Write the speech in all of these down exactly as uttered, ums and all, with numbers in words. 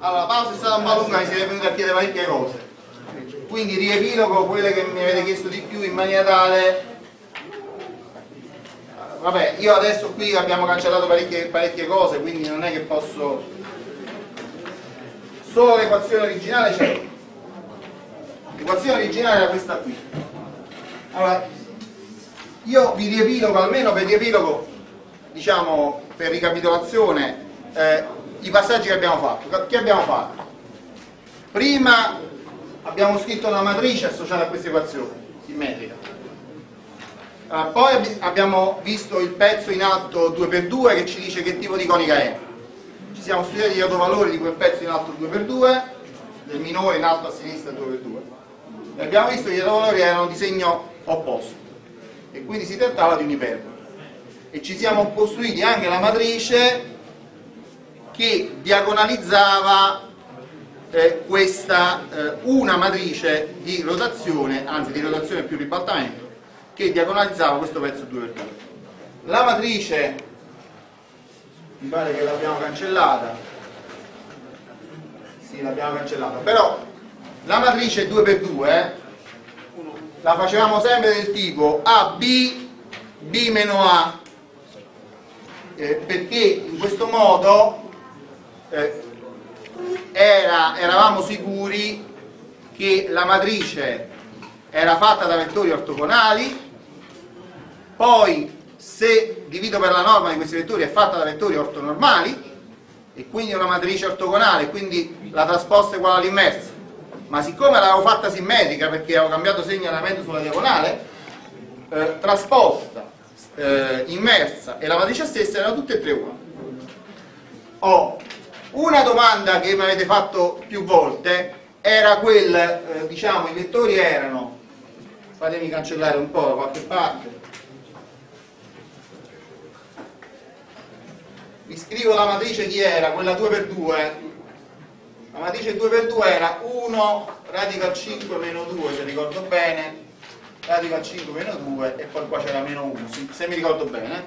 Allora, la pausa è stata un po' lunga, mi siete venuti a chiedere parecchie cose. Quindi riepilogo quelle che mi avete chiesto di più in maniera tale. Vabbè, io adesso qui abbiamo cancellato parecchie, parecchie cose, quindi non è che posso. Solo l'equazione originale c'è. L'equazione originale era questa qui. Allora, io vi riepilogo, almeno per riepilogo, diciamo, per ricapitolazione, eh, i passaggi che abbiamo fatto. Che abbiamo fatto? Prima abbiamo scritto una matrice associata a questa equazione simmetrica. Uh, poi abbiamo visto il pezzo in alto due per due che ci dice che tipo di conica è. Ci siamo studiati gli autovalori di quel pezzo in alto due per due, del minore in alto a sinistra due per due. E abbiamo visto che gli autovalori erano di segno opposto e quindi si trattava di un'iperbola. E ci siamo costruiti anche la matrice che diagonalizzava eh, questa eh, una matrice di rotazione, anzi di rotazione più ribaltamento, che diagonalizzava questo pezzo due per due. La matrice mi pare che l'abbiamo cancellata, sì, l'abbiamo cancellata, però la matrice due per due la facevamo sempre del tipo A B, B meno A, eh, perché in questo modo eh, era, eravamo sicuri che la matrice era fatta da vettori ortogonali. Poi se divido per la norma di questi vettori è fatta da vettori ortonormali e quindi è una matrice ortogonale, quindi la trasposta è uguale all'inversa, ma siccome l'avevo fatta simmetrica perché avevo cambiato segnalamento sulla diagonale, eh, trasposta, eh, inversa e la matrice stessa erano tutte e tre uguali. Ho una domanda che mi avete fatto più volte, era quel, eh, diciamo, i vettori erano, fatemi cancellare un po' da qualche parte, vi scrivo la matrice chi era, quella due per due, la matrice due per due era uno radical cinque meno due, se ricordo bene, radical cinque meno due e poi qua c'era meno uno, se mi ricordo bene,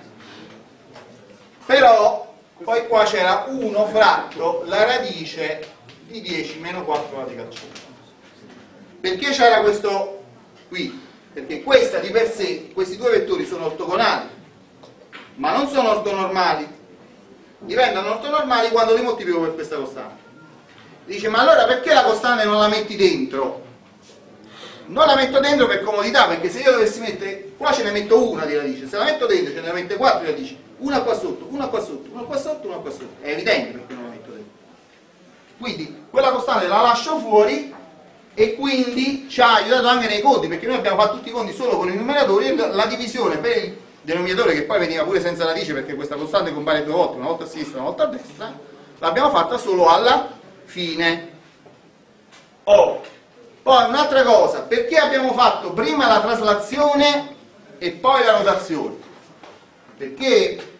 però poi qua c'era uno fratto la radice di dieci meno quattro radical cinque. Perché c'era questo qui? Perché questa di per sé, questi due vettori sono ortogonali, ma non sono ortonormali. Diventano ortonormali quando li moltiplico per questa costante. Dice, ma allora perché la costante non la metti dentro? Non la metto dentro per comodità, perché se io dovessi mettere, qua ce ne metto una di radice, se la metto dentro ce ne mette quattro di radici, una qua sotto, una qua sotto, una qua sotto, una qua sotto. È evidente perché non la metto dentro. Quindi quella costante la lascio fuori e quindi ci ha aiutato anche nei conti, perché noi abbiamo fatto tutti i conti solo con i numeratori e la divisione per il denominatore, che poi veniva pure senza radice perché questa costante compare due volte, una volta a sinistra e una volta a destra, l'abbiamo fatta solo alla fine. Oh. Poi un'altra cosa, perché abbiamo fatto prima la traslazione e poi la notazione? Perché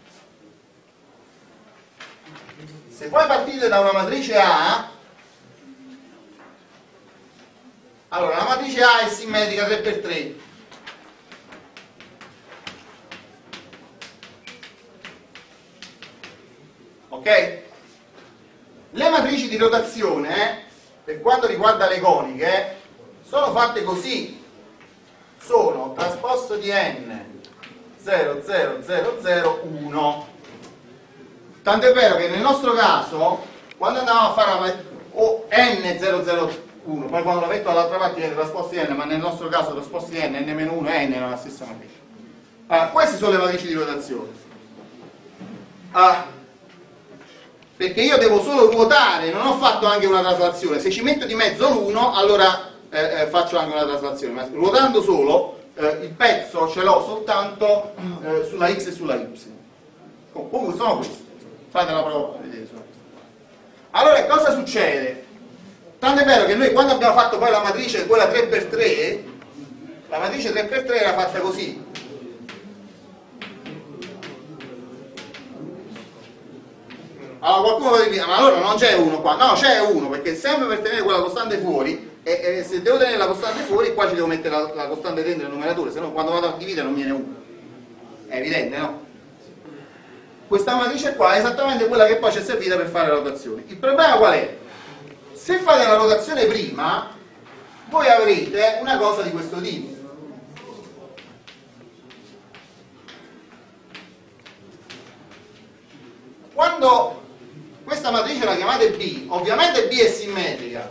se voi partite da una matrice A, allora la matrice A è simmetrica tre per tre, ok? Le matrici di rotazione, per quanto riguarda le coniche, sono fatte così, sono trasposto di n zero zero zero zero uno. Tant'è vero che nel nostro caso, quando andavamo a fare la o n zero zero uno, poi quando la metto dall'altra parte viene trasposto di n, ma nel nostro caso trasposto di n, n meno uno e n è la stessa matrice. Allora, queste sono le matrici di rotazione. Ah, perché io devo solo ruotare, non ho fatto anche una traslazione. Se ci metto di mezzo l'uno, allora eh, eh, faccio anche una traslazione, ma ruotando solo eh, il pezzo ce l'ho soltanto eh, sulla x e sulla y. Comunque sono questi, fate la prova a vedere. Allora cosa succede? Tanto è vero che noi quando abbiamo fatto poi la matrice, quella tre per tre, la matrice tre per tre era fatta così. Allora qualcuno potrebbe dire, ma allora non c'è uno qua? No, c'è uno, perché sempre per tenere quella costante fuori, e, e se devo tenere la costante fuori, qua ci devo mettere la, la costante dentro nel numeratore, se no quando vado a dividere non viene uno. È evidente, no? questa matrice qua è esattamente quella che poi ci è servita per fare la rotazione. Il problema qual è? Se fate la rotazione prima, voi avrete una cosa di questo tipo. Quando questa matrice la chiamate B, ovviamente B è simmetrica,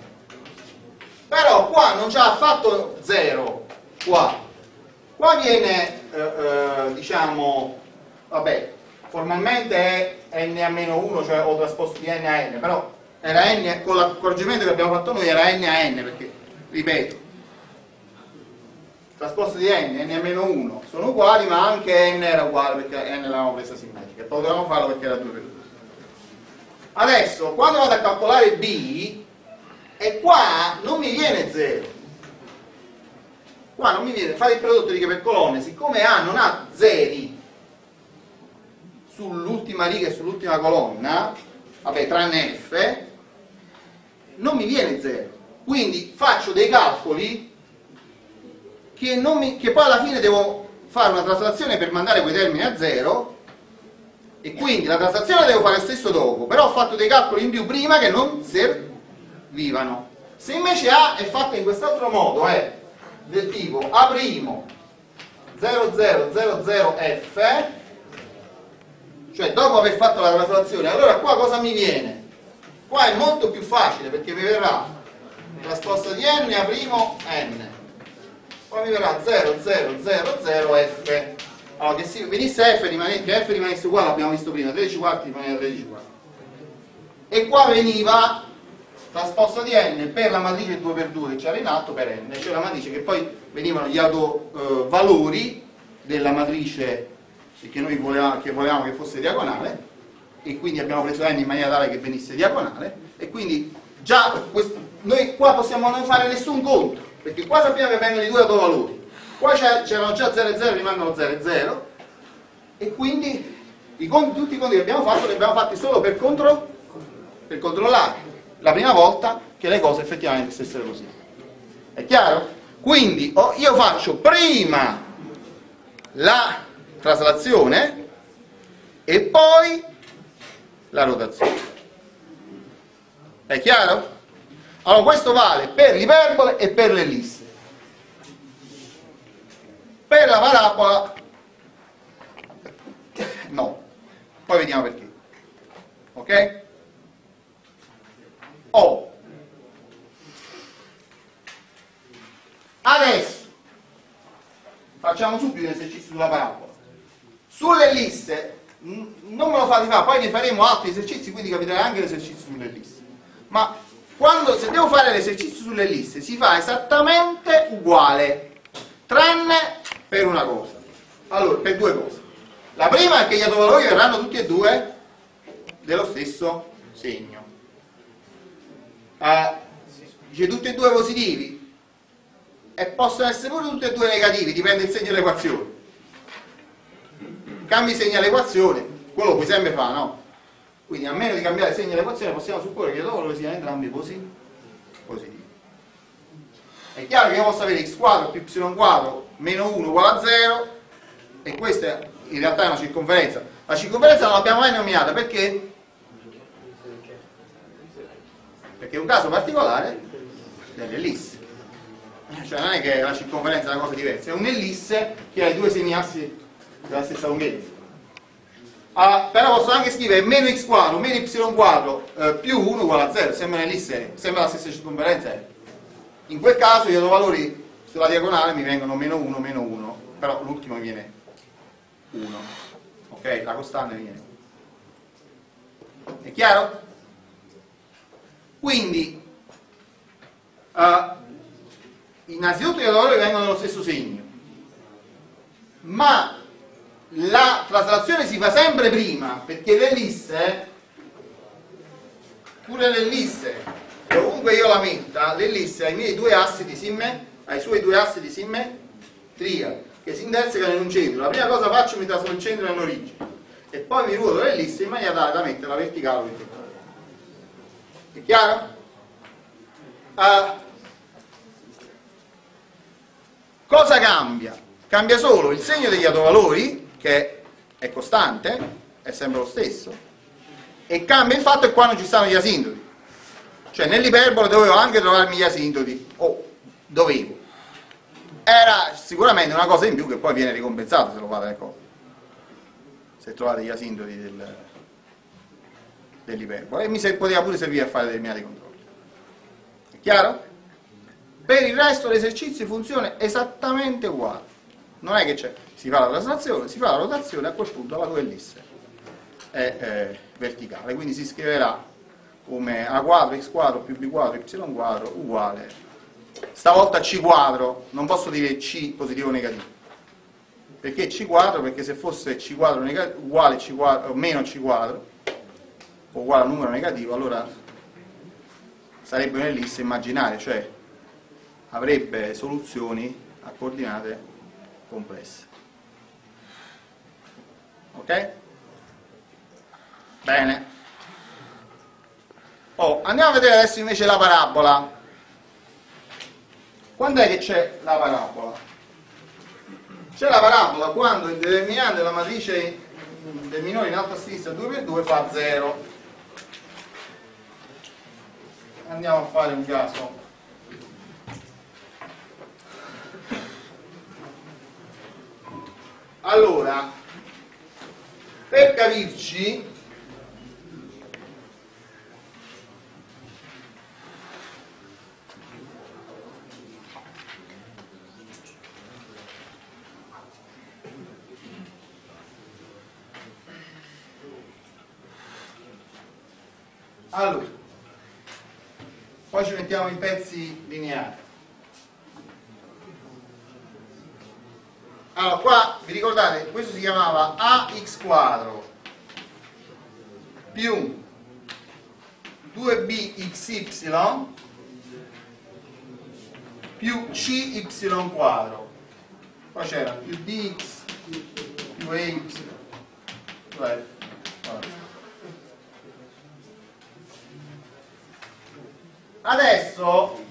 però qua non c'ha affatto zero, qua. Qua viene, eh, eh, diciamo, vabbè, formalmente è n a meno uno, cioè ho trasposto di n a n, però era n, con l'accorgimento che abbiamo fatto noi era n a n, perché, ripeto, trasposto di n, n a meno uno sono uguali, ma anche n era uguale perché n l'avevamo presa simmetrica, e potevamo farlo perché era due per due. Adesso, quando vado a calcolare B, e qua non mi viene zero. Qua non mi viene, fare il prodotto di righe per colonne, siccome A non ha zeri sull'ultima riga e sull'ultima colonna, vabbè, tranne F, non mi viene zero. Quindi faccio dei calcoli che, non mi, che poi alla fine devo fare una traslazione per mandare quei termini a zero, e quindi la traslazione la devo fare stesso dopo, però ho fatto dei calcoli in più prima che non servivano. Se invece A è fatta in quest'altro modo, è del tipo A' zero zero zero zero F, cioè dopo aver fatto la traslazione, allora qua cosa mi viene? Qua è molto più facile perché mi verrà trasposta di n a primo n, poi mi verrà zero zero zero zero F. Allora, che si venisse F, rimane, che F rimanesse uguale, l'abbiamo visto prima, tredici quarti rimaneva tredici quarti. E qua veniva trasposta di n per la matrice due per due che c'era in alto per n, cioè la matrice che poi venivano gli autovalori eh, della matrice che noi volevamo che, volevamo che fosse diagonale, e quindi abbiamo preso n in maniera tale che venisse diagonale, e quindi già questo, noi qua possiamo non fare nessun conto, perché qua sappiamo che vengono i due autovalori. Qua c'erano già zero e zero, rimangono zero e zero, e quindi i conti, tutti i conti che abbiamo fatto li abbiamo fatti solo per, contro, per controllare la prima volta che le cose effettivamente stessero così. È chiaro? Quindi oh, io faccio prima la traslazione e poi la rotazione. È chiaro? Allora questo vale per l'iperbole e per l'ellisse. Per la parabola no, poi vediamo perché. Ok? Oh. Adesso facciamo subito un esercizio sulla parabola. Sull'ellisse non me lo fate fare, poi ne faremo altri esercizi, quindi capirete anche l'esercizio sull'ellisse. Ma quando, se devo fare l'esercizio sull'ellisse, si fa esattamente uguale, tranne per una cosa. Allora, per due cose. La prima è che gli autovalori verranno tutti e due dello stesso segno. Uh, dice tutti e due positivi, e possono essere pure tutti e due negativi, dipende dal segno dell'equazione. Cambi segno all'equazione, quello puoi sempre fare, no? Quindi a meno di cambiare segno all'equazione possiamo supporre che gli autovalori siano entrambi positivi. È chiaro che io posso avere x quadro più y quadro meno uno uguale a zero, e questa in realtà è una circonferenza. La circonferenza non l'abbiamo mai nominata perché? Perché è un caso particolare dell'ellisse. Cioè non è che la circonferenza è una cosa diversa, è un'ellisse che ha i due semiassi della stessa lunghezza. Ah, però posso anche scrivere meno x quadro meno y quadro eh, più uno uguale a zero, sembra un'ellisse, sembra la stessa circonferenza. Eh. In quel caso gli autovalori sulla diagonale mi vengono meno uno, meno uno, però l'ultimo mi viene uno. Ok? La costante mi viene uno. È chiaro? Quindi, uh, innanzitutto gli autovalori vengono dallo stesso segno, ma la traslazione si fa sempre prima, perché l'ellisse, pure l'ellisse, ovunque io la metta, l'ellisse ha i miei due assi di simmetria, ha i suoi due assi di simmetria che si intersecano in un centro. La prima cosa faccio, mi trasferisco il centro in origine e poi mi ruoto l'ellisse in maniera tale da mettere la verticale orizzontale. È chiaro? Uh, cosa cambia? Cambia solo il segno degli autovalori, che è costante, è sempre lo stesso, e cambia il fatto che qua non ci stanno gli asintoti, cioè nell'iperbole dovevo anche trovarmi gli asintoti, o oh, dovevo, era sicuramente una cosa in più che poi viene ricompensata se lo fate nel codice, se trovate gli asintoti del, dell'iperbole, e mi se, poteva pure servire a fare determinati controlli. È chiaro? Per il resto l'esercizio funziona esattamente uguale, non è che c'è, si fa la traslazione, si fa la rotazione, a quel punto la tua ellisse è eh, verticale, quindi si scriverà come a quadro x quadro più b quadro y quadro uguale, stavolta c quadro, non posso dire c positivo o negativo, perché c quadro? Perché se fosse c quadro uguale c quadro, o meno c quadro, o uguale a un numero negativo, allora sarebbe un'ellisse immaginaria, cioè avrebbe soluzioni a coordinate complesse. Ok? Bene. Oh, andiamo a vedere adesso invece la parabola. Quando è che c'è la parabola? C'è la parabola quando il determinante della matrice del minore in alto a sinistra due per due fa zero. Andiamo a fare un caso. Allora, per capirci, allora, poi ci mettiamo in pezzi lineari. Allora, qua vi ricordate, questo si chiamava ax quadro più due b xy più cy quadro. Poi c'era più dx più ay più f. Adesso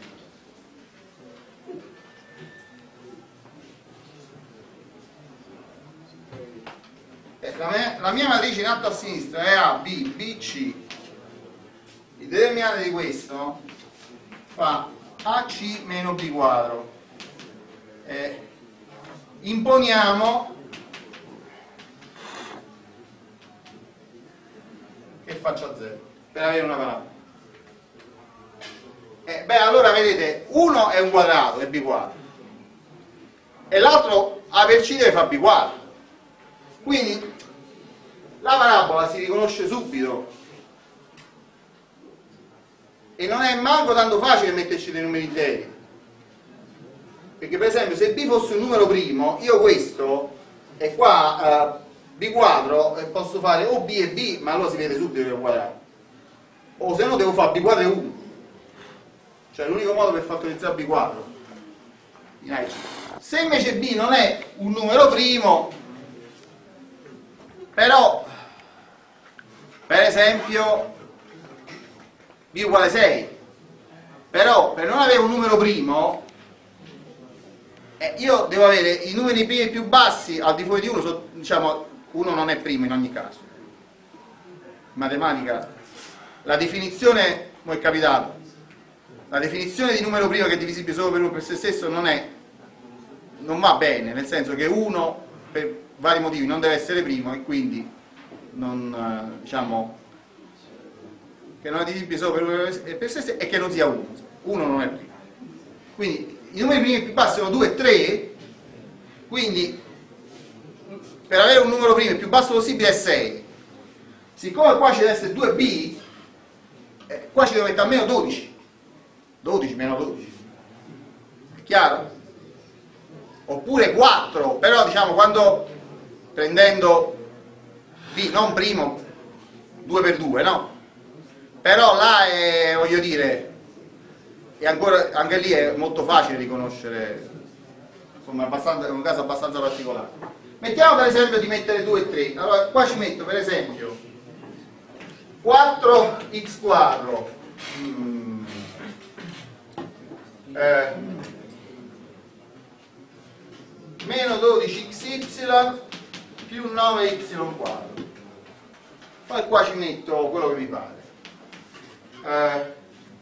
la mia, la mia matrice in alto a sinistra è A, B, B, C. Il determinante di questo fa A C meno B quadro. Eh, imponiamo che faccia zero per avere una parabola. Eh, beh, allora vedete, uno è un quadrato, è B quadro, e l'altro A per C deve fare B quadro. Quindi la parabola si riconosce subito e non è manco tanto facile metterci dei numeri interi, perché per esempio se B fosse un numero primo, io questo e qua uh, B quadro eh, posso fare o B e B, ma allora si vede subito che è un quadrato, o se no devo fare B quadro e uno, cioè l'unico modo per fattorizzare B quadro. Se invece B non è un numero primo, però per esempio B uguale sei, però per non avere un numero primo eh, io devo avere i numeri primi più bassi al di fuori di uno, so, diciamo uno non è primo in ogni caso. In matematica la definizione, come è capitato, la definizione di numero primo che è divisibile solo per uno per se stesso non è, non va bene, nel senso che uno per vari motivi non deve essere primo e quindi non, diciamo, che non è divisibile solo per uno per se stesso e che non sia uno, uno non è primo. Quindi i numeri primi più bassi sono due e tre, quindi per avere un numero primo il più basso possibile è sei. Siccome qua ci deve essere due b, eh, qua ci devo mettere almeno dodici, dodici meno dodici, è chiaro? Oppure quattro, però diciamo quando prendendo b non primo due per due, no? Però là è, voglio dire, e ancora, anche lì è molto facile riconoscere, insomma, abbastanza, è un caso abbastanza particolare. Mettiamo per esempio di mettere due e tre, allora qua ci metto per esempio quattro x quadro mm, eh, meno dodici x y più nove y quadro. poi qua ci metto quello che mi pare, eh,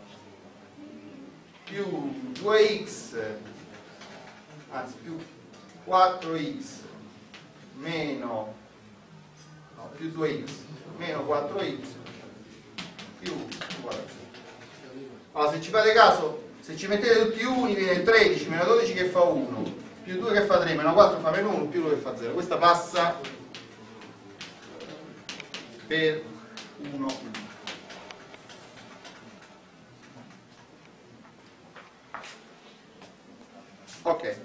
più due x, anzi più quattro x meno, no, più due x meno quattro x più uguale a zero. Allora, se ci fate caso, se ci mettete tutti uni viene tredici meno dodici che fa uno, più due che fa tre, meno quattro fa meno uno, più uno che fa zero. Questa passa per uno. Ok.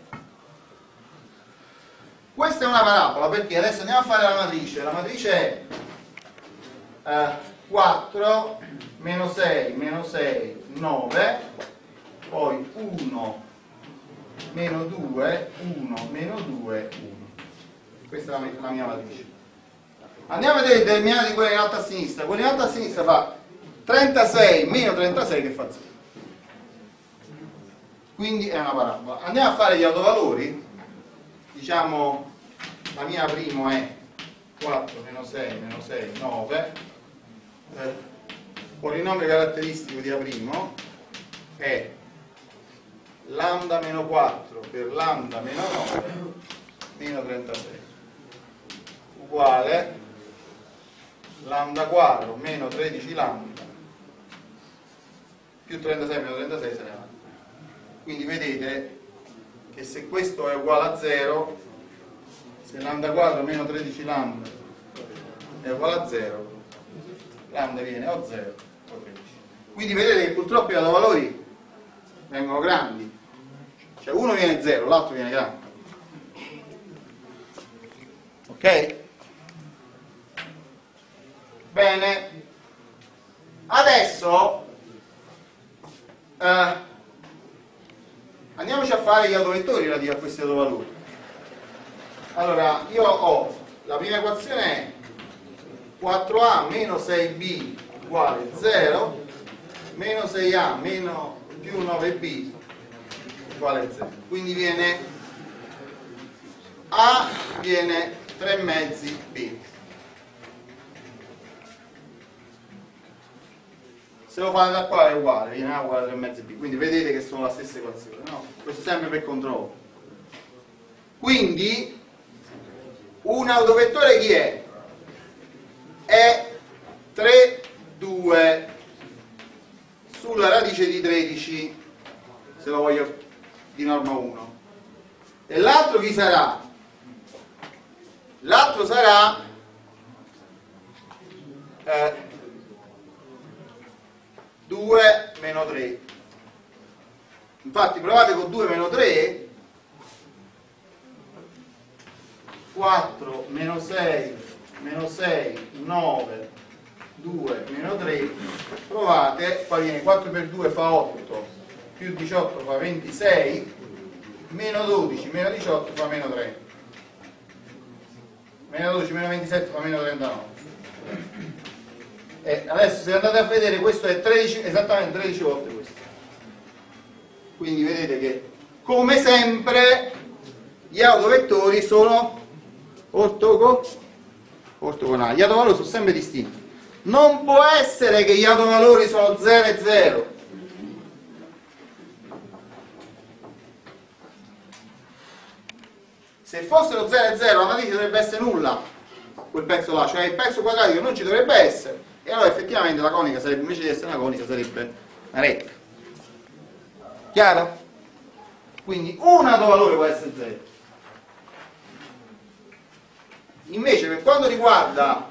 Questa è una parabola, perché adesso andiamo a fare la matrice. La matrice è eh, quattro, meno sei, meno sei, nove, poi uno, meno due, uno, meno due, uno. Questa è la, la mia matrice. Andiamo a vedere i determinati quelli in alto a sinistra. Quelli in alto a sinistra fa trentasei meno trentasei che fa zero. Quindi è una parabola. Andiamo a fare gli autovalori. Diciamo, la mia primo è quattro meno sei meno sei, nove. Eh, polinomio caratteristico di A' è lambda meno quattro per lambda meno nove meno trentasei uguale lambda quadro meno tredici lambda più trentasei meno trentasei se ne va. Quindi vedete che se questo è uguale a zero, se lambda quadro meno tredici lambda è uguale a zero, lambda viene o zero o tredici. Quindi vedete che purtroppo i valori vengono grandi, cioè uno viene zero, l'altro viene grande. Ok? Bene, adesso eh, andiamoci a fare gli autovettori relativi a questi autovalori. Allora, io ho la prima equazione è quattro a meno sei b uguale zero, meno sei a meno più nove b uguale zero. Quindi viene A viene tre mezzi b. Se lo fate da qua è uguale, viene A uguale a tre mezzi b. Quindi vedete che sono la stessa equazione, no? Questo sempre per controllo. Quindi un autovettore chi è? È tre, due sulla radice di tredici, se lo voglio di norma uno. E l'altro chi sarà? L'altro sarà eh, due meno tre. Infatti provate con due meno tre, quattro meno sei meno sei, nove, due meno tre, provate, poi viene quattro per due fa otto, più diciotto fa ventisei, meno dodici meno diciotto fa meno tre, meno dodici meno ventisette fa meno trentanove. E adesso se andate a vedere questo è tredici, esattamente tredici volte questo. Quindi vedete che come sempre gli autovettori sono ortogonali, ortogonali. Gli autovalori sono sempre distinti. Non può essere che gli autovalori sono zero e zero. Se fossero zero e zero la matrice dovrebbe essere nulla, quel pezzo là, cioè il pezzo quadratico non ci dovrebbe essere, e allora effettivamente la conica sarebbe, invece di essere una conica, sarebbe una retta. Chiaro? Quindi un autovalore può essere zero. Invece per quanto riguarda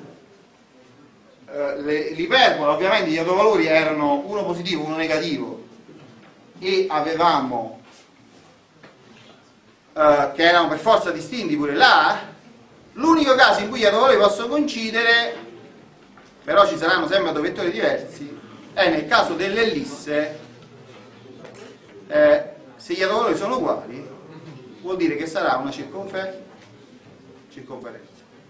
eh, l'iperbola, ovviamente gli autovalori erano uno positivo, uno negativo, e avevamo eh, che erano per forza distinti pure là. L'unico caso in cui gli autovalori possono coincidere, però ci saranno sempre autovettori diversi, è nel caso dell'ellisse. Eh, se gli autovalori sono uguali vuol dire che sarà una circonfer- circonferenza.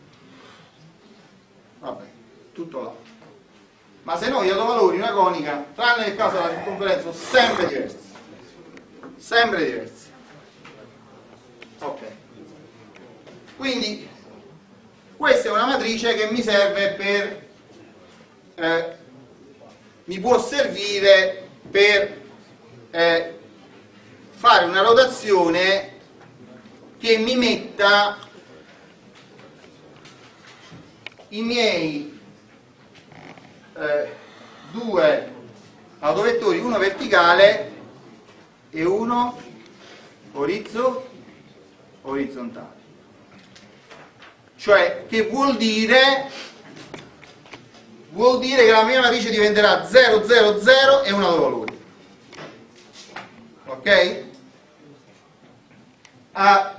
Vabbè, tutto là. Ma se no gli autovalori in una conica, tranne nel caso della circonferenza, sono sempre diversi. Sempre diversi. Ok. Quindi questa è una matrice che mi serve per eh, mi può servire per eh, fare una rotazione che mi metta i miei eh, due autovettori, uno verticale e uno orizzo, orizzontale. Cioè, che vuol dire vuol dire che la mia matrice diventerà zero zero zero e un autovalore. Ok? Ah,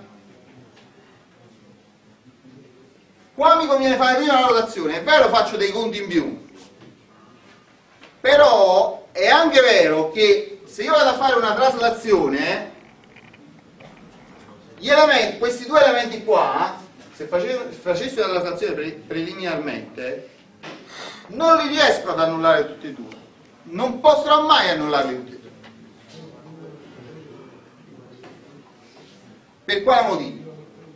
qua mi conviene fare prima la rotazione. È vero, faccio dei conti in più, però è anche vero che se io vado a fare una traslazione, gli elementi, questi due elementi qua, se facessi una traslazione pre preliminarmente, non li riesco ad annullare tutti e due, non potrò mai annullarli tutti e due. Per quale motivo?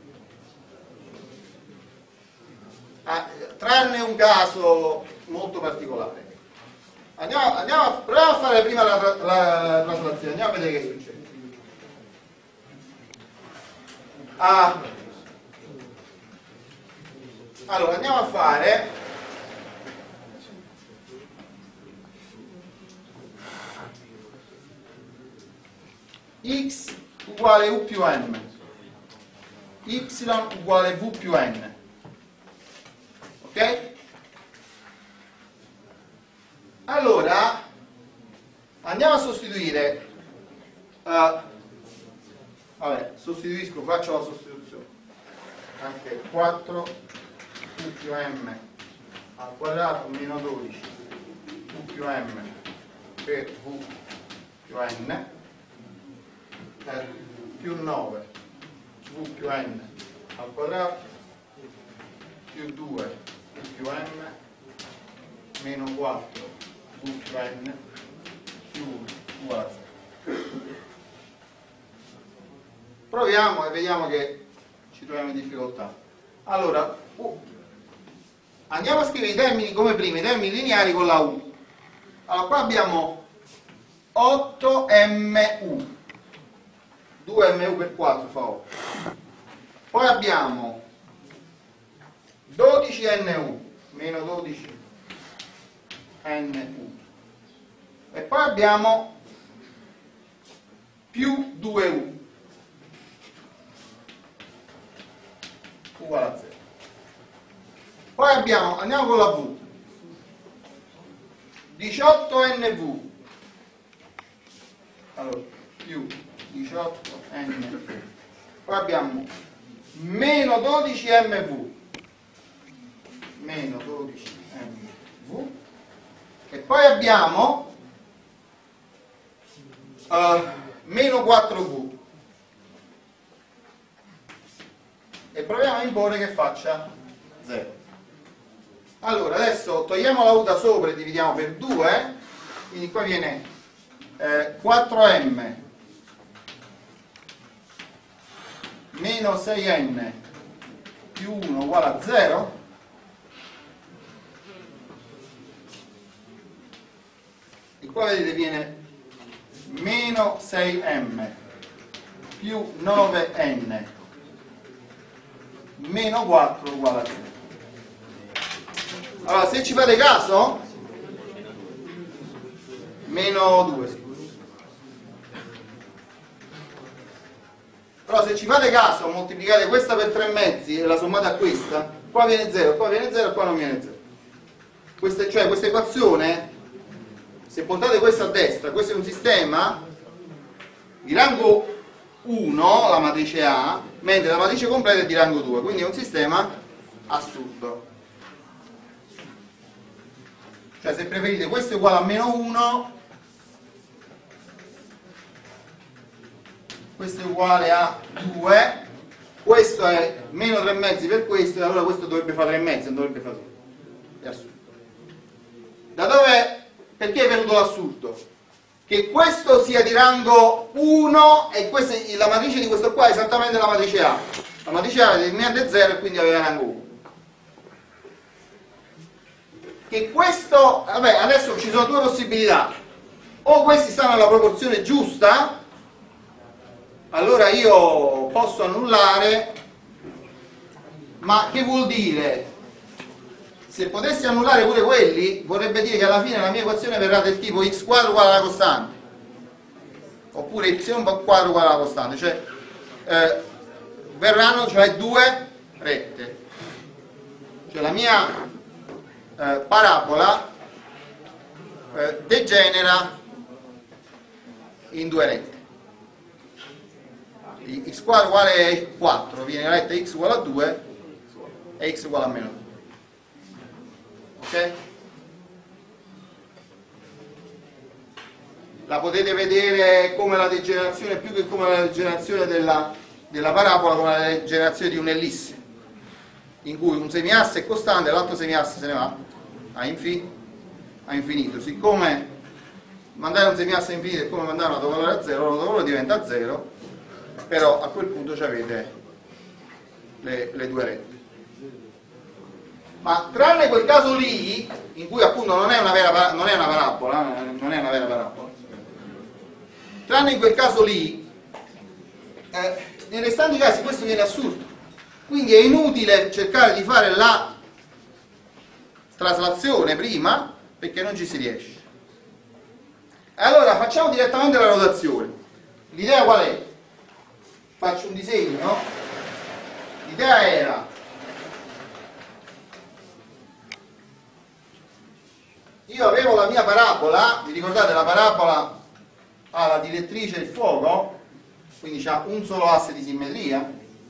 Ah, tranne un caso molto particolare. Andiamo, andiamo a, proviamo a fare prima la, la, la traslazione, andiamo a vedere che succede. Ah, allora, andiamo a fare x uguale u più m, y uguale v più n, ok? Allora andiamo a sostituire, uh, vabbè, sostituisco, faccio la sostituzione, anche quattro u più m al quadrato meno dodici u più m per v più n per più nove v più n al quadrato più due u più m meno quattro v più n più uno uguale a zero. Proviamo e vediamo che ci troviamo in difficoltà. Allora, uh, andiamo a scrivere i termini come prima, i termini lineari con la u. Allora, qua abbiamo otto mu, due mu per quattro fa otto. Poi abbiamo dodici nu, meno dodici nu. E poi abbiamo più due u uguale a zero. Poi abbiamo, andiamo con la v, diciotto N V, allora più diciotto N V, poi abbiamo meno dodici M V, meno dodici M V, e poi abbiamo uh, meno quattro V, e proviamo a imporre che faccia zero. Allora adesso togliamo la u da sopra e dividiamo per due, quindi qua viene eh, quattro M meno sei N più uno uguale a zero. E qua vedete viene meno sei M più nove N meno quattro uguale a zero. Allora, se ci fate caso, meno due, sì. Però se ci fate caso, moltiplicate questa per tre mezzi e la sommate a questa, qua viene zero, qua viene zero e qua non viene zero. Questa, cioè questa equazione, se portate questa a destra, questo è un sistema di rango uno, la matrice A, mentre la matrice completa è di rango due, quindi è un sistema assurdo. Cioè, se preferite, questo è uguale a meno uno, questo è uguale a due, questo è meno tre mezzi per questo, e allora questo dovrebbe fare tre mezzi, non dovrebbe fare due. È assurdo. Da dove, perché è venuto l'assurdo? Che questo sia di rango uno e questa, la matrice di questo qua è esattamente la matrice A. La matrice A è determinante zero e quindi aveva rango uno. che questo, vabbè, adesso ci sono due possibilità: o questi stanno alla proporzione giusta, allora io posso annullare, ma che vuol dire? Se potessi annullare pure quelli, vorrebbe dire che alla fine la mia equazione verrà del tipo x quadro uguale alla costante, oppure y quadro uguale alla costante, cioè eh, verranno cioè due rette, cioè la mia eh, parabola eh, degenera in due rette. X quadro uguale a quattro, viene la retta x uguale a due e x uguale a meno due. Ok? La potete vedere come la degenerazione, più che come la degenerazione della, della parabola, come la degenerazione di un'ellisse, in cui un semiasse è costante e l'altro semiasse se ne va a, infi, a infinito. Siccome mandare un semiasse a infinito è come mandare un autovalore a zero, l'autovalore diventa zero, però a quel punto ci avete le, le due rette. Ma tranne quel caso lì, in cui appunto non è una vera, non è una parabola, non è una vera parabola, tranne in quel caso lì, eh, nei restanti casi questo viene assurdo. Quindi è inutile cercare di fare la traslazione prima, perché non ci si riesce. Allora facciamo direttamente la rotazione. L'idea qual è? Faccio un disegno. L'idea era: io avevo la mia parabola, vi ricordate la parabola ha la direttrice e il fuoco, quindi c'ha un solo asse di simmetria.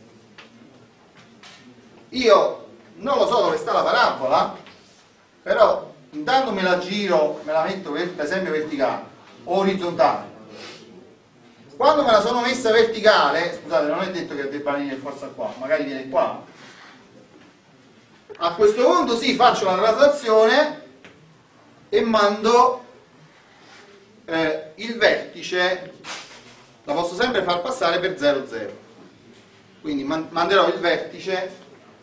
Io non lo so dove sta la parabola, però intanto me la giro, me la metto per esempio verticale o orizzontale. Quando me la sono messa verticale, scusate, non è detto che debba venire forza qua, magari viene qua. A questo punto sì, faccio la traslazione e mando eh, il vertice, la posso sempre far passare per zero, zero. Quindi man manderò il vertice,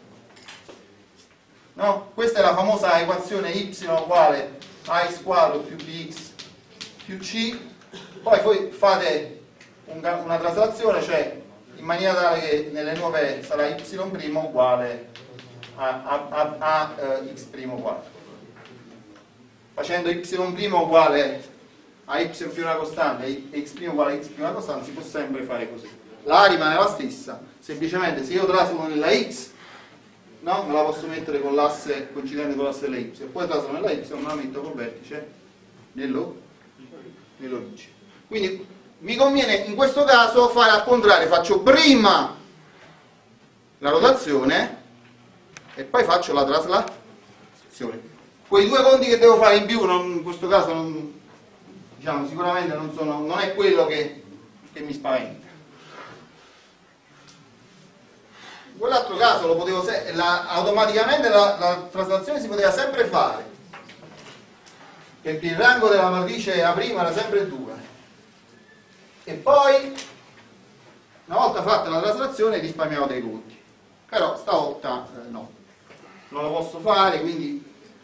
no? Questa è la famosa equazione y uguale a x quadro più bx più c. Poi voi fate una traslazione, cioè in maniera tale che nelle nuove sarà y' uguale a, a, a, a, a x' quadro. Facendo y' uguale a y più una costante e x' uguale a x più una costante si può sempre fare così. La rimane la stessa, semplicemente se io trasloco nella x, no, me la posso mettere con l'asse coincidente con l'asse della y, e poi trasloco nella y, me la metto col vertice nell'origine. Quindi mi conviene in questo caso fare al contrario, faccio prima la rotazione e poi faccio la traslazione. Quei due conti che devo fare in più non, in questo caso non, diciamo, sicuramente non, sono, non è quello che, che mi spaventa. In quell'altro caso lo potevo se, la, automaticamente la, la traslazione si poteva sempre fare, perché il rango della matrice A' era sempre due. E poi, una volta fatta la traslazione, risparmiavo dei conti. Però stavolta eh, no, non lo posso fare, quindi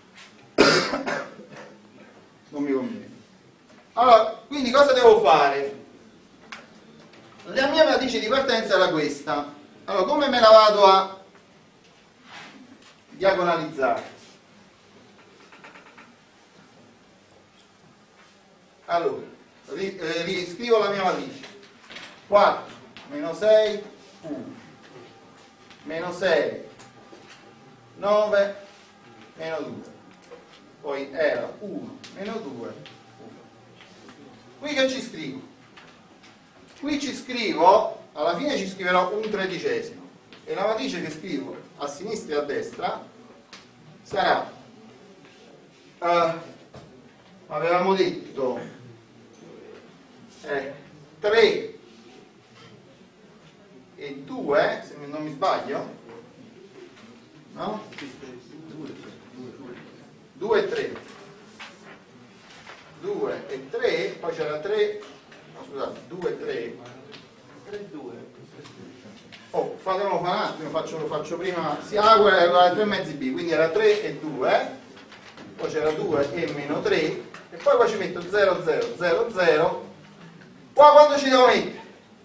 non mi conviene. Allora, quindi cosa devo fare? La mia matrice di partenza era questa. Allora, come me la vado a diagonalizzare? Allora, riscrivo la mia matrice: quattro meno sei uno meno sei nove meno due, poi era uno meno due uno. Qui che ci scrivo? Qui ci scrivo, alla fine ci scriverò un tredicesimo, e la matrice che scrivo a sinistra e a destra sarà uh, avevamo detto eh, tre e due, se non mi sbaglio, no? due e tre, due e tre, poi c'era tre, no, scusate, due e tre, tre e due. Oh, fatemelo fare un attimo, faccio, lo faccio prima, si ah, quella era tre mezzi b, quindi era tre e due, poi c'era due e meno tre, e poi qua ci metto zero, zero, zero, zero. Qua quando ci devo mettere?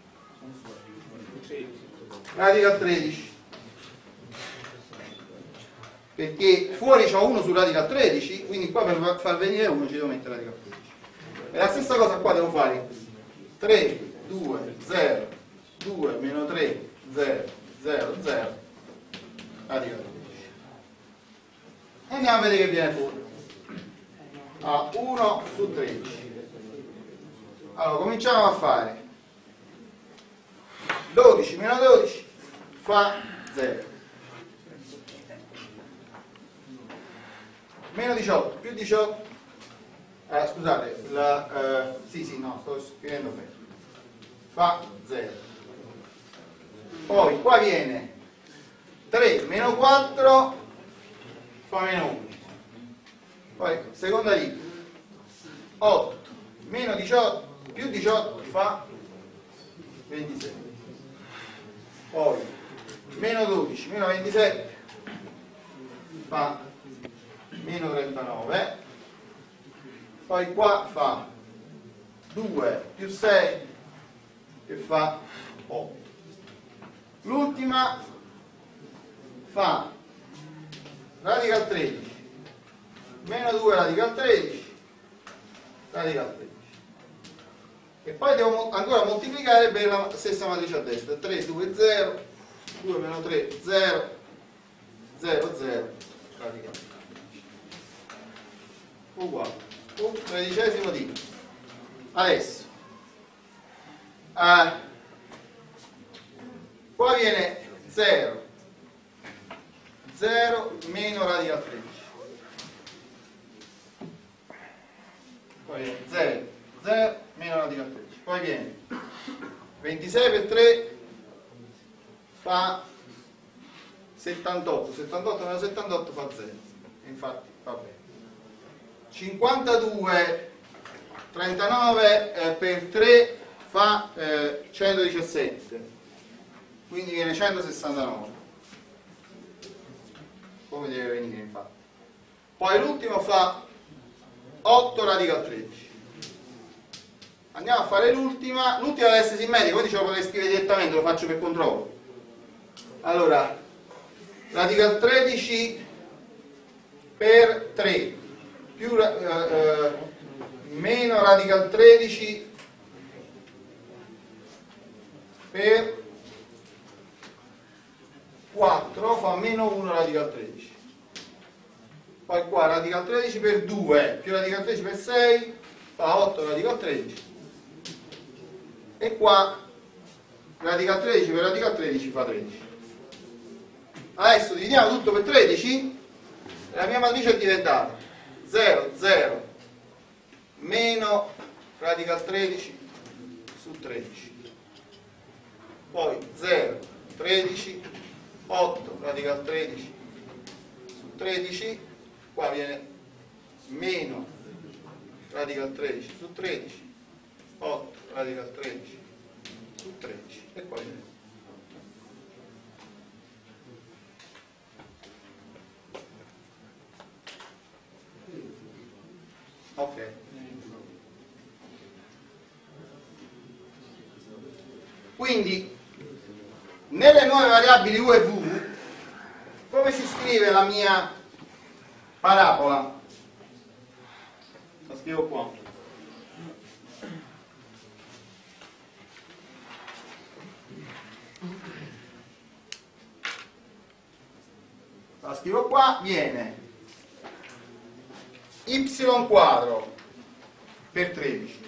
Radica tredici. Perché fuori c'ho uno su radica tredici, quindi qua per far venire uno ci devo mettere radica tredici. E la stessa cosa qua devo fare tre, due, zero, due, meno tre, zero, zero, zero, radica tredici. E andiamo a vedere che viene fuori. A uno su tredici. Allora, cominciamo a fare dodici meno dodici fa zero. Meno diciotto più diciotto, eh, scusate, la, eh, sì sì no, sto scrivendo bene, fa zero. Poi qua viene tre meno quattro fa meno uno. Poi seconda riga, otto meno diciotto più diciotto fa ventisei. Poi meno dodici meno ventisette fa meno trentanove. Poi qua fa due più sei che fa otto. L'ultima fa radica al tredici meno due radica al tredici radica al tredici, e poi devo ancora moltiplicare per la stessa matrice a destra. Tre, due, zero, due meno tre, zero, zero, zero, radica al tredici uguale un tredicesimo di. Adesso eh, qua viene zero, zero meno radica al tredici, poi viene zero, zero meno radica al tredici, poi viene ventisei per tre fa settantotto, settantotto meno settantotto fa zero, infatti va bene. cinquantadue, trentanove eh, per tre fa eh, centodiciassette, quindi viene centosessantanove, come deve venire infatti. Poi l'ultimo fa otto radica al tredici. Andiamo a fare l'ultima, l'ultima deve essere simmetrica, quindi ce lo potrei scrivere direttamente, lo faccio per controllo. Allora, radica al tredici per tre più eh, eh, meno radica al tredici per quattro fa meno uno radica al tredici. Poi qua radica al tredici per due più radica al tredici per sei fa otto radica al tredici, e qua radica al tredici per radica al tredici fa tredici. Adesso dividiamo tutto per tredici e la mia matrice è diventata zero, zero meno radica al tredici su tredici, poi zero, tredici, otto radica al tredici su tredici, qua viene meno radica al tredici su tredici, otto radica al tredici su tredici, e qua viene ok. Quindi nelle nuove variabili u e v come si scrive la mia parabola? La scrivo qua. La scrivo qua, viene y quadro per tredici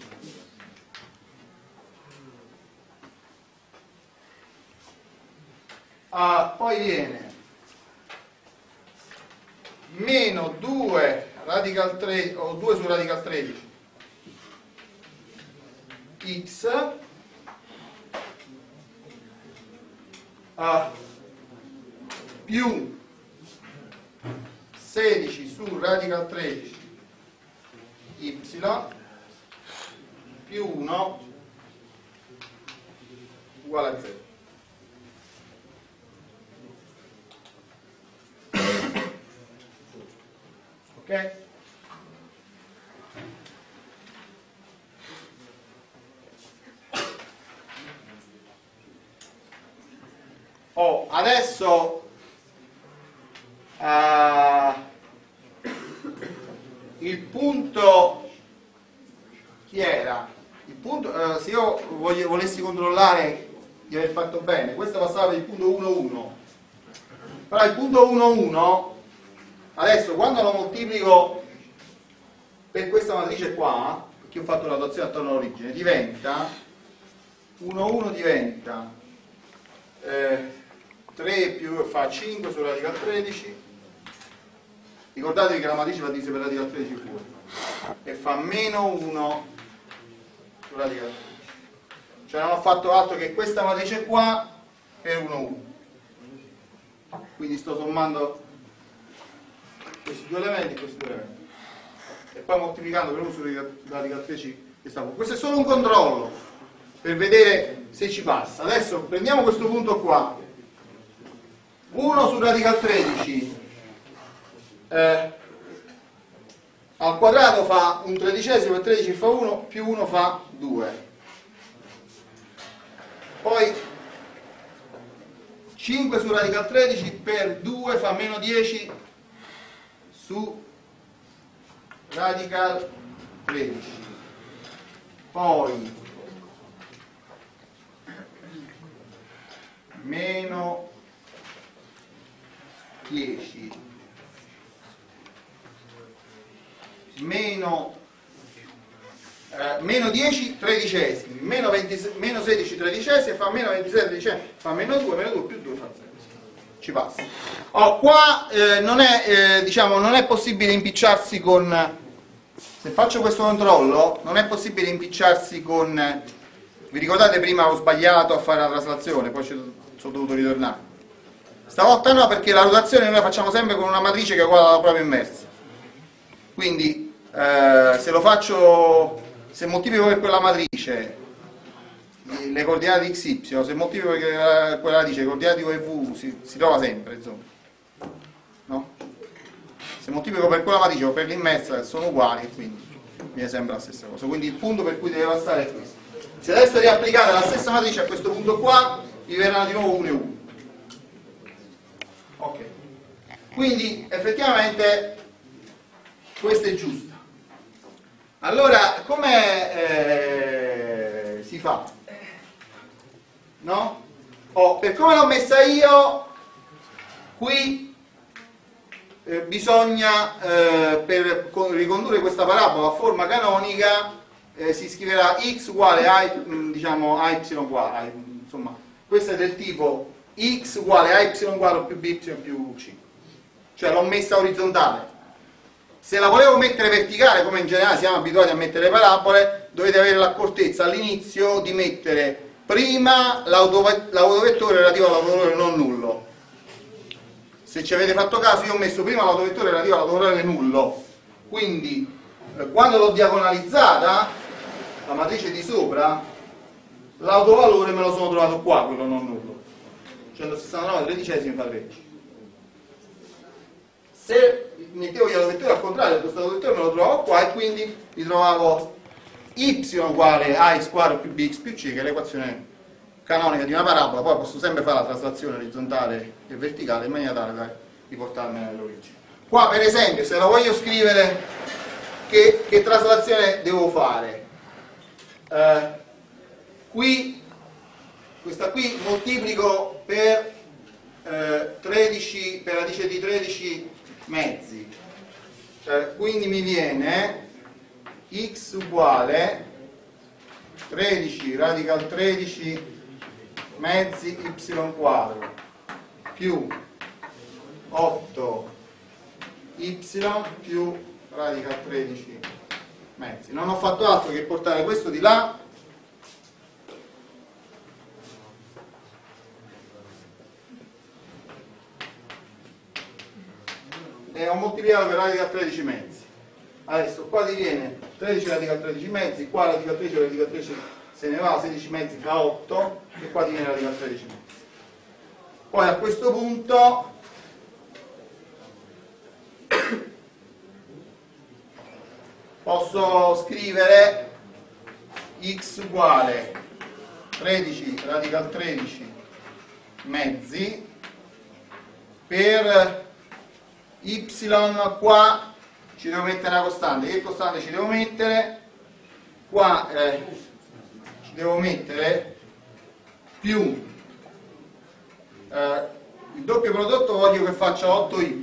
ah, poi viene meno due radica al tredici o due su radica al tredici x ah, più sedici su radica al tredici y più uno uguale a zero. Ok? ok? Oh, adesso uh, il punto chi era? Il punto, uh, se io voglio, volessi controllare di aver fatto bene, questo passava per il punto uno uno, però il punto uno uno adesso quando lo moltiplico per questa matrice qua, perché ho fatto la notazione attorno all'origine, diventa uno uno diventa eh, tre più fa cinque su radical tredici, ricordatevi che la matrice va divisa per radical tredici fuori, e fa meno uno su radical tredici, cioè non ho fatto altro che questa matrice qua per uno uno, quindi sto sommando questi due elementi e questi due elementi e poi moltiplicando per uno su radical tredici che sta fuori. Questo è solo un controllo per vedere se ci passa. Adesso prendiamo questo punto qua, uno su radical tredici eh, al quadrato fa un tredicesimo, e tredici fa uno, più uno fa due. Poi cinque su radical tredici per due fa meno dieci su radical tredici. Poi meno dieci meno eh, meno dieci tredicesimi, meno, venti, meno sedici tredicesimi fa meno ventisei tredicesimi, fa meno due, meno due più due fa zero. Ci passa. Oh, qua eh, non è eh, diciamo non è possibile impicciarsi con, se faccio questo controllo non è possibile impicciarsi con, vi ricordate prima ho sbagliato a fare la traslazione, poi ci sono dovuto ritornare. Stavolta no, perché la rotazione noi la facciamo sempre con una matrice che è uguale alla propria inversa. Quindi eh, se lo faccio, se moltiplico per quella matrice le coordinate x y, se moltiplico per quella matrice le coordinate u e v si, si trova sempre, insomma. No? Se moltiplico per quella matrice o per l'inversa sono uguali, quindi viene sempre la stessa cosa. Quindi il punto per cui deve passare è questo. Se adesso riapplicate la stessa matrice a questo punto qua, vi verranno di nuovo uno e uno. Ok. Quindi effettivamente questa è giusta. Allora, come eh, si fa? No? Oh, per come l'ho messa io, qui eh, bisogna, eh, per ricondurre questa parabola a forma canonica, eh, si scriverà x uguale a, diciamo, a y uguale a, insomma, questo è del tipo x uguale a y quadro più by più c, cioè l'ho messa orizzontale. Se la volevo mettere verticale, come in generale siamo abituati a mettere le parabole, dovete avere l'accortezza all'inizio di mettere prima l'autovettore relativo all'autovettore non nullo. Se ci avete fatto caso, io ho messo prima l'autovettore relativo all'autovettore nullo, quindi eh, quando l'ho diagonalizzata la matrice di sopra, l'autovalore me lo sono trovato qua, quello non nullo, centosessantanove tredicesimi fa tredici. Se mettevo gli autovettori al contrario, questo autovettore me lo trovavo qua e quindi mi trovavo y uguale a x quadro più bx più c, che è l'equazione canonica di una parabola. Poi posso sempre fare la traslazione orizzontale e verticale in maniera tale da riportarmi nell'origine. Qua per esempio, se lo voglio scrivere, che, che traslazione devo fare? Eh, qui, questa qui moltiplico per eh, tredici, per radice di tredici mezzi, eh, quindi mi viene x uguale tredici radical tredici mezzi y quadro più otto y più radical tredici mezzi. Non ho fatto altro che portare questo di là e ho moltiplicato per radical tredici mezzi. Adesso qua ti viene tredici radical tredici mezzi, qua radical tredici radical tredici se ne va, sedici mezzi fa otto e qua ti viene radical tredici mezzi. Poi a questo punto posso scrivere x uguale tredici radical tredici mezzi per y qua ci devo mettere una costante. Che costante ci devo mettere? Qua eh, ci devo mettere più eh, il doppio prodotto voglio che faccia otto y,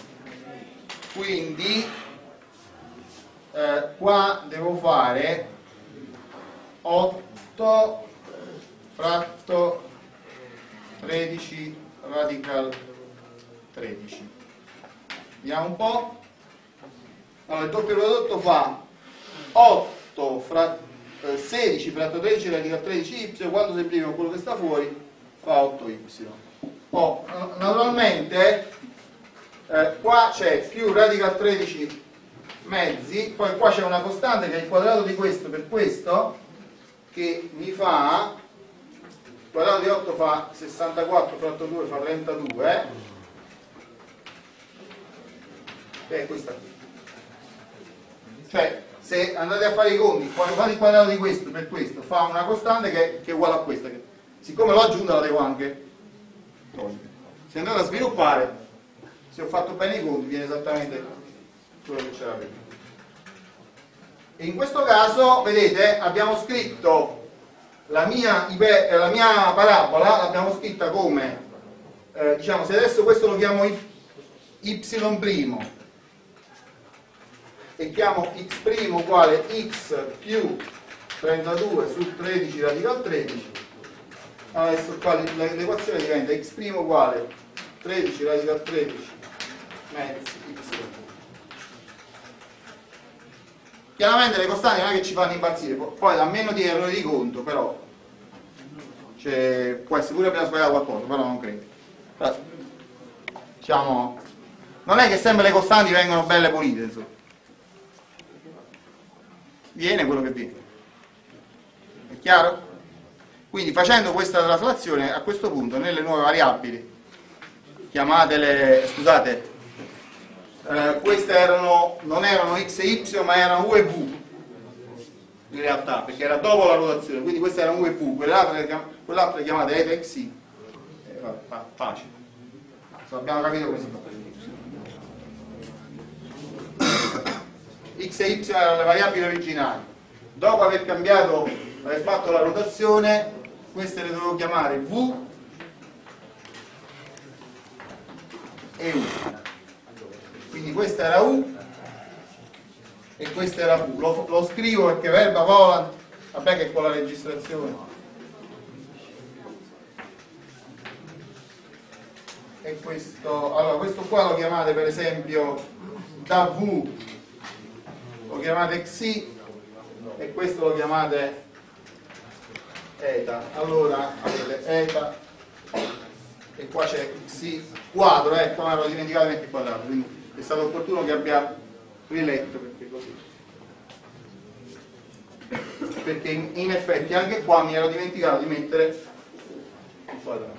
quindi eh, qua devo fare otto fratto tredici radical tredici. Vediamo un po'. Allora, il doppio prodotto fa otto fra, eh, sedici fratto tredici radical tredici y, quando semplifico quello che sta fuori fa otto y. Oh, naturalmente eh, qua c'è più radical tredici mezzi, poi qua c'è una costante che è il quadrato di questo per questo, che mi fa, il quadrato di otto fa sessantaquattro fratto due fa trentadue, che è questa qui. Cioè, se andate a fare i conti, quando fate il quadrato di questo per questo, fa una costante che, che è uguale a questa, che, siccome l'ho aggiunta la devo anche togliere. Se andate a sviluppare, se ho fatto bene i conti, viene esattamente quello che c'era prima. E in questo caso, vedete, abbiamo scritto la mia, la mia parabola, l'abbiamo scritta come, eh, diciamo, se adesso questo lo chiamo y', y' e chiamo x' uguale x più trentadue su tredici radical tredici, adesso qua l'equazione diventa x' uguale tredici radical tredici mezzi y. Chiaramente le costanti non è che ci fanno impazzire, poi a meno di errori di conto, però cioè, può essere pure abbiamo sbagliato qualcosa, però non credo. Però, diciamo, non è che sempre le costanti vengono belle pulite, insomma. Viene quello che viene. È chiaro? Quindi facendo questa traslazione, a questo punto nelle nuove variabili, chiamatele, scusate, eh, queste erano, non erano x e y ma erano u e v in realtà, perché era dopo la rotazione, quindi queste erano u e v, quell'altra le chiamate eta xi, eh, vabbè, facile, so, abbiamo capito come si fa. X e y erano le variabili originali, dopo aver cambiato, aver fatto la rotazione, queste le dovevo chiamare v e u, quindi questa era u e questa era v. Lo, lo scrivo perché verba volant, vabbè che con la registrazione e questo, allora questo qua lo chiamate per esempio da v, lo chiamate xi e questo lo chiamate eta. Allora avete eta e qua c'è xi quadro, ecco, ma ero dimenticato di mettere il quadrato, quindi è stato opportuno che abbia riletto, perché così, perché in, in effetti anche qua mi ero dimenticato di mettere il quadrato.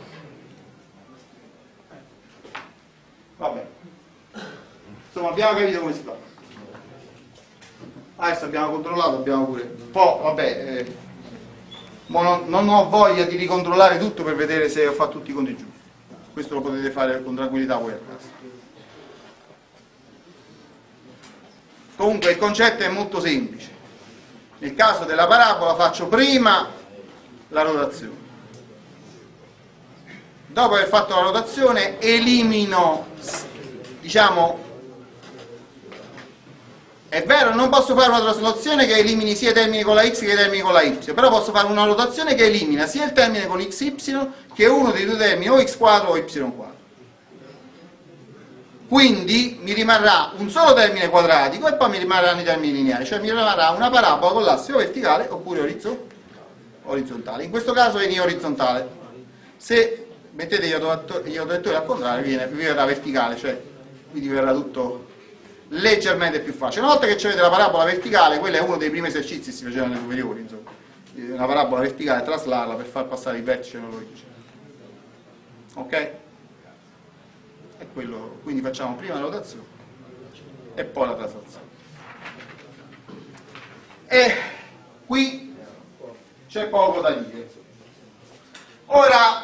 Vabbè, insomma abbiamo capito come si fa. Adesso abbiamo controllato, abbiamo pure un po', vabbè, eh, non, non ho voglia di ricontrollare tutto per vedere se ho fatto tutti i conti giusti. Questo lo potete fare con tranquillità voi a casa. Comunque il concetto è molto semplice. Nel caso della parabola faccio prima la rotazione, dopo aver fatto la rotazione elimino, diciamo, è vero, non posso fare una traslazione che elimini sia i termini con la x che i termini con la y, però posso fare una rotazione che elimina sia il termine con xy che uno dei due termini, o x quadro o y quadro. Quindi mi rimarrà un solo termine quadratico e poi mi rimarranno i termini lineari, cioè mi rimarrà una parabola con l'asse o verticale oppure orizzontale. In questo caso viene orizzontale. Se mettete gli autovettori al contrario viene, vi verrà verticale, cioè quindi verrà tutto leggermente più facile. Una volta che avete la parabola verticale, quello è uno dei primi esercizi che si facevano nelle superiori, insomma, una parabola verticale, traslarla per far passare il vertice nell'origine. Ok? È quello, quindi facciamo prima la rotazione e poi la traslazione. e qui c'è poco da dire. Ora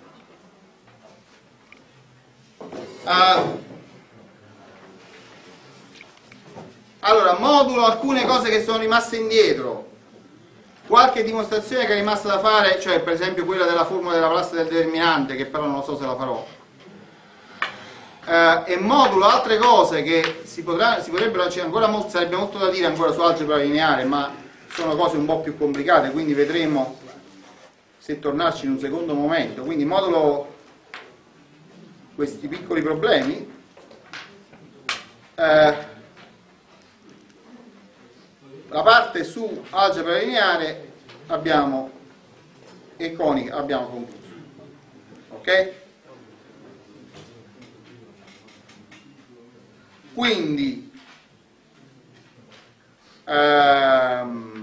uh, allora modulo alcune cose che sono rimaste indietro, qualche dimostrazione che è rimasta da fare, cioè per esempio quella della formula della Laplace del determinante, che però non lo so se la farò, uh, e modulo altre cose che si, potrà, si potrebbero, cioè ancora molto, sarebbe molto da dire ancora su algebra lineare, ma sono cose un po' più complicate, quindi vedremo se tornarci in un secondo momento. Quindi modulo questi piccoli problemi, eh, la parte su algebra lineare abbiamo e conica abbiamo concluso, ok? Quindi ehm,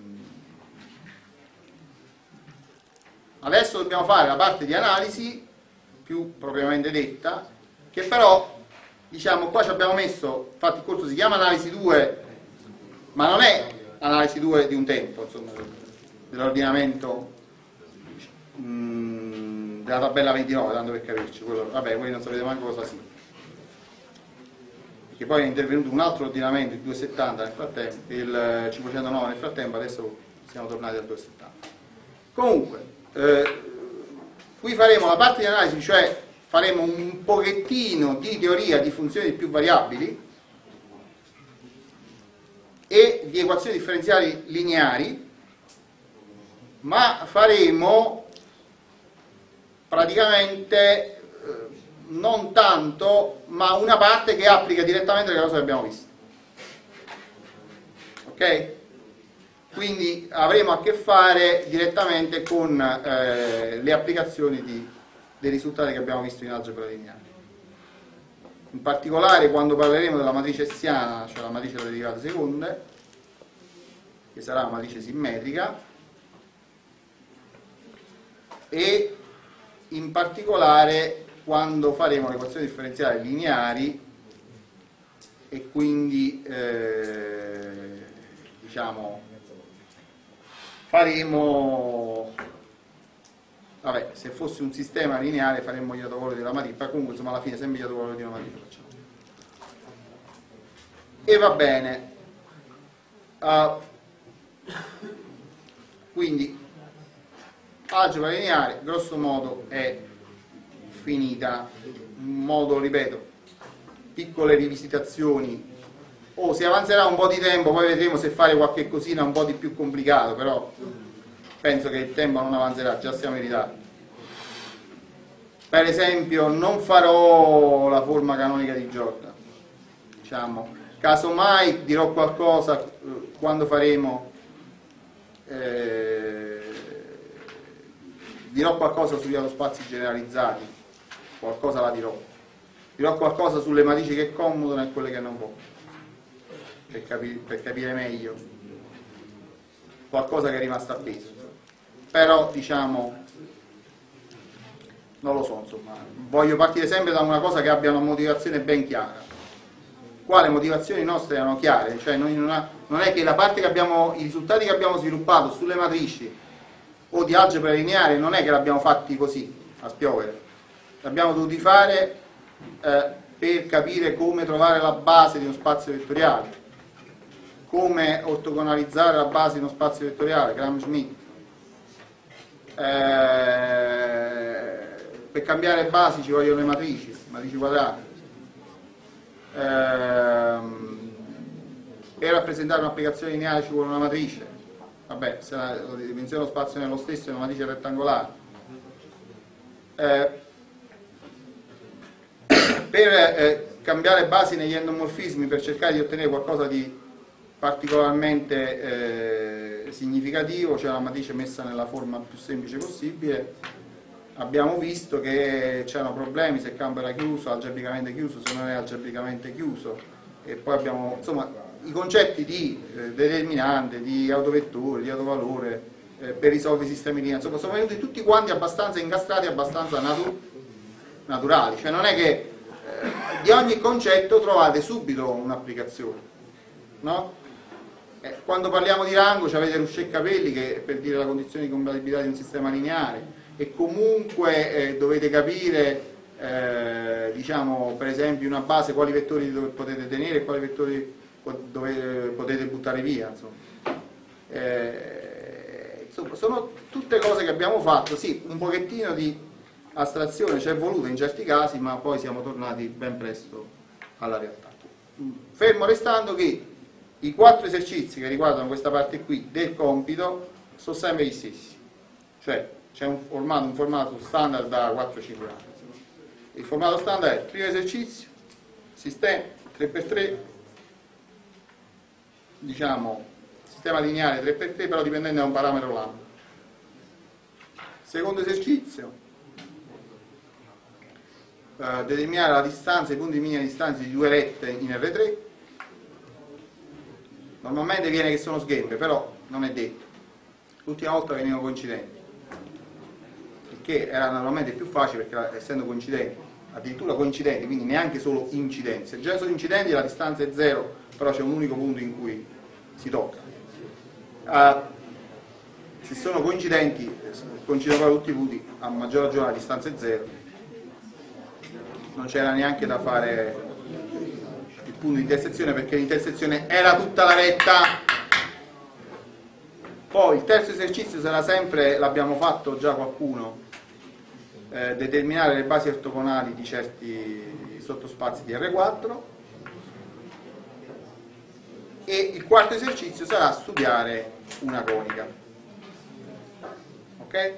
adesso dobbiamo fare la parte di analisi più propriamente detta, che però, diciamo, qua ci abbiamo messo, infatti il corso si chiama analisi due, ma non è analisi due di un tempo, insomma, dell'ordinamento mh, della tabella ventinove, tanto per capirci, quello, vabbè, voi non sapete manco cosa sia. Perché poi è intervenuto un altro ordinamento, il duecentosettanta nel frattempo, il cinquecentonove nel frattempo, adesso siamo tornati al duecentosettanta. Comunque, eh, qui faremo la parte di analisi, cioè faremo un pochettino di teoria di funzioni più variabili e di equazioni differenziali lineari, ma faremo praticamente eh, non tanto, ma una parte che applica direttamente le cose che abbiamo visto. Ok? Quindi avremo a che fare direttamente con eh, le applicazioni di, dei risultati che abbiamo visto in algebra lineare. In particolare quando parleremo della matrice hessiana, cioè la matrice delle derivate seconde, che sarà una matrice simmetrica, e in particolare quando faremo le equazioni differenziali lineari e quindi eh, diciamo faremo, vabbè, se fosse un sistema lineare faremmo gli autovalori della matrice, ma comunque insomma alla fine sempre gli autovalori di una matrice facciamo. E va bene, uh, quindi algebra lineare grosso modo è finita. In modo, ripeto, piccole rivisitazioni, o si avanzerà un po' di tempo, poi vedremo se fare qualche cosina un po' di più complicato, però penso che il tempo non avanzerà, già siamo in ritardo. Per esempio non farò la forma canonica di Jordan, diciamo, casomai dirò qualcosa eh, quando faremo eh, dirò qualcosa sugli autospazi generalizzati, qualcosa la dirò, dirò qualcosa sulle matrici che comutano e quelle che non comutano, per, capi per capire meglio qualcosa che è rimasto appeso, però diciamo non lo so, insomma, voglio partire sempre da una cosa che abbia una motivazione ben chiara. Qua le motivazioni nostre erano chiare, cioè noi non, ha, non è che la parte che abbiamo, i risultati che abbiamo sviluppato sulle matrici o di algebra lineare non è che l'abbiamo fatti così a spiovere, l'abbiamo dovuti fare eh, per capire come trovare la base di uno spazio vettoriale, come ortogonalizzare la base di uno spazio vettoriale, Gram-Schmidt. Eh, per cambiare basi ci vogliono le matrici, matrici quadrate. Ehm, per rappresentare un'applicazione lineare ci vuole una matrice, vabbè, se la, la dimensione dello spazio è lo stesso, è una matrice rettangolare. Eh, per eh, cambiare basi negli endomorfismi, per cercare di ottenere qualcosa di particolarmente eh, significativo, cioè una matrice messa nella forma più semplice possibile, abbiamo visto che c'erano problemi se il campo era chiuso, algebricamente chiuso, se non è algebricamente chiuso, e poi abbiamo, insomma, i concetti di eh, determinante, di autovettore, di autovalore eh, per risolvere i sistemi lineari, insomma, sono venuti tutti quanti abbastanza incastrati, abbastanza natu naturali, cioè non è che eh, di ogni concetto trovate subito un'applicazione, no? Eh, quando parliamo di rango ci avete Ruschet e Capelli che per dire la condizione di compatibilità di un sistema lineare, e comunque eh, dovete capire eh, diciamo per esempio una base quali vettori dove potete tenere e quali vettori dove potete buttare via, insomma. Eh, insomma sono tutte cose che abbiamo fatto, sì, un pochettino di astrazione ci è voluta in certi casi, ma poi siamo tornati ben presto alla realtà, fermo restando che i quattro esercizi che riguardano questa parte qui del compito sono sempre gli stessi, cioè c'è un formato, un formato standard da quattro cinque anni. Il formato standard è primo esercizio, sistema tre per tre, diciamo sistema lineare tre per tre però dipendente da un parametro lambda. Secondo esercizio, eh, determinare la distanza, i punti minimi di distanza di due rette in R tre. Normalmente viene che sono sghembe, però non è detto. L'ultima volta venivano coincidenti, il che era normalmente più facile perché essendo coincidenti, addirittura coincidenti, quindi neanche solo incidenti. Se già sono incidenti la distanza è zero, però c'è un unico punto in cui si tocca. Uh, se sono coincidenti, coincidono proprio tutti i punti, a maggior ragione la distanza è zero. Non c'era neanche da fare il punto di intersezione perché l'intersezione era tutta la retta. Poi il terzo esercizio sarà sempre, l'abbiamo fatto già qualcuno, eh, determinare le basi ortogonali di certi sottospazi di R quattro, e il quarto esercizio sarà studiare una conica. Ok?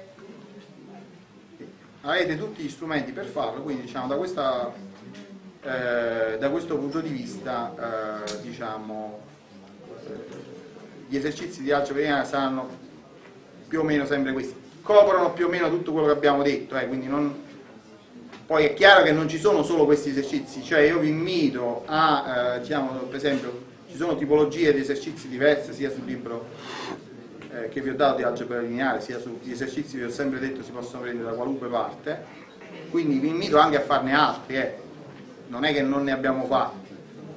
Avete tutti gli strumenti per farlo, quindi diciamo da questa Eh, da questo punto di vista eh, diciamo eh, gli esercizi di algebra lineare saranno più o meno sempre questi, coprono più o meno tutto quello che abbiamo detto, eh, quindi non... poi è chiaro che non ci sono solo questi esercizi, cioè io vi invito a eh, diciamo per esempio ci sono tipologie di esercizi diverse sia sul libro eh, che vi ho dato di algebra lineare sia sugli esercizi vi ho sempre detto si possono prendere da qualunque parte, quindi vi invito anche a farne altri, eh. Non è che non ne abbiamo fatti,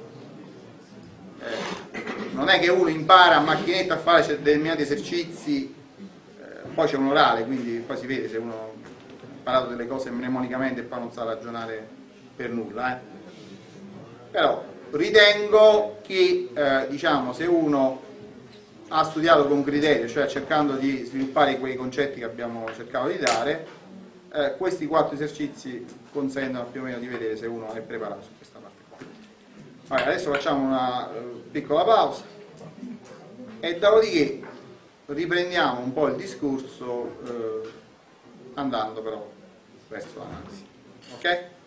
eh, non è che uno impara a macchinetta a fare determinati esercizi, eh, poi c'è un orale, quindi poi si vede se uno ha imparato delle cose mnemonicamente e poi non sa ragionare per nulla, eh. Però ritengo che eh, diciamo se uno ha studiato con criterio, cioè cercando di sviluppare quei concetti che abbiamo cercato di dare, Eh, questi quattro esercizi consentono più o meno di vedere se uno è preparato su questa parte qua. Allora, adesso facciamo una uh, piccola pausa e dopodiché riprendiamo un po' il discorso uh, andando però verso l'analisi. Ok?